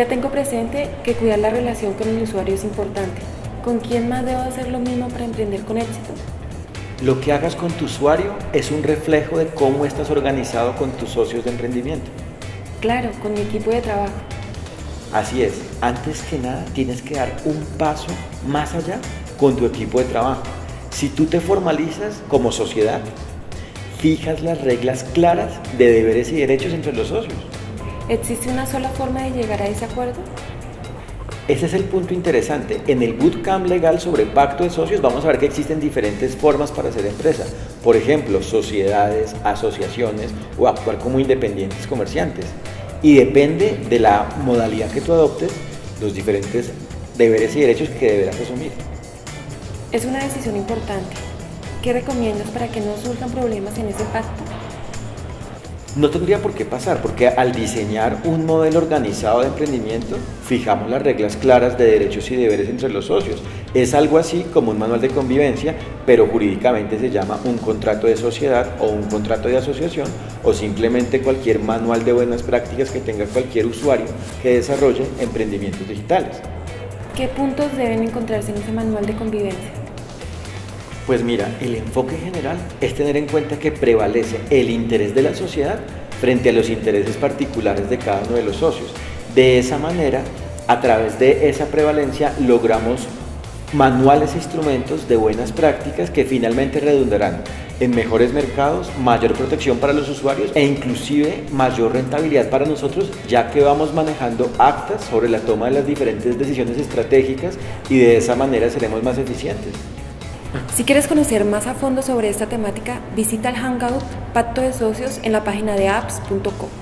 Ya tengo presente que cuidar la relación con el usuario es importante. ¿Con quién más debo hacer lo mismo para emprender con éxito? Lo que hagas con tu usuario es un reflejo de cómo estás organizado con tus socios de emprendimiento. Claro, con mi equipo de trabajo. Así es, antes que nada tienes que dar un paso más allá con tu equipo de trabajo. Si tú te formalizas como sociedad, fijas las reglas claras de deberes y derechos entre los socios. ¿Existe una sola forma de llegar a ese acuerdo? Ese es el punto interesante. En el bootcamp legal sobre pacto de socios vamos a ver que existen diferentes formas para hacer empresa. Por ejemplo, sociedades, asociaciones o actuar como independientes comerciantes. Y depende de la modalidad que tú adoptes, los diferentes deberes y derechos que deberás asumir. Es una decisión importante. ¿Qué recomiendas para que no surjan problemas en ese pacto? No tendría por qué pasar, porque al diseñar un modelo organizado de emprendimiento, fijamos las reglas claras de derechos y deberes entre los socios. Es algo así como un manual de convivencia, pero jurídicamente se llama un contrato de sociedad o un contrato de asociación, o simplemente cualquier manual de buenas prácticas que tenga cualquier usuario que desarrolle emprendimientos digitales. ¿Qué puntos deben encontrarse en ese manual de convivencia? Pues mira, el enfoque general es tener en cuenta que prevalece el interés de la sociedad frente a los intereses particulares de cada uno de los socios. De esa manera, a través de esa prevalencia, logramos manuales e instrumentos de buenas prácticas que finalmente redundarán en mejores mercados, mayor protección para los usuarios e inclusive mayor rentabilidad para nosotros, ya que vamos manejando actas sobre la toma de las diferentes decisiones estratégicas y de esa manera seremos más eficientes. Si quieres conocer más a fondo sobre esta temática, visita el Hangout Pacto de Socios en la página de apps.co.